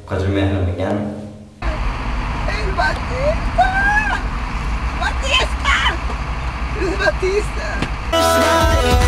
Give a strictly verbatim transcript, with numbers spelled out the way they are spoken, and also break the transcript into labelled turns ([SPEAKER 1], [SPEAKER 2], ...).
[SPEAKER 1] Cuatro y media de la mañana.
[SPEAKER 2] ¡El Batista! ¡Batista! ¡Es Batista!